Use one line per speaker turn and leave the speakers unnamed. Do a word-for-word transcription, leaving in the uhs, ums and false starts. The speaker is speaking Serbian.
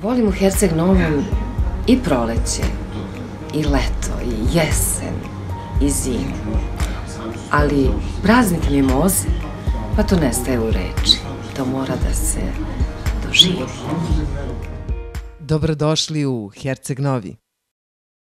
Volim u Herceg Novom i proleće, i leto, i jesen, i zimu. Ali praznik mimoze, pa to nestaje u reči. To mora da se doživi.
Dobrodošli u Herceg Novi.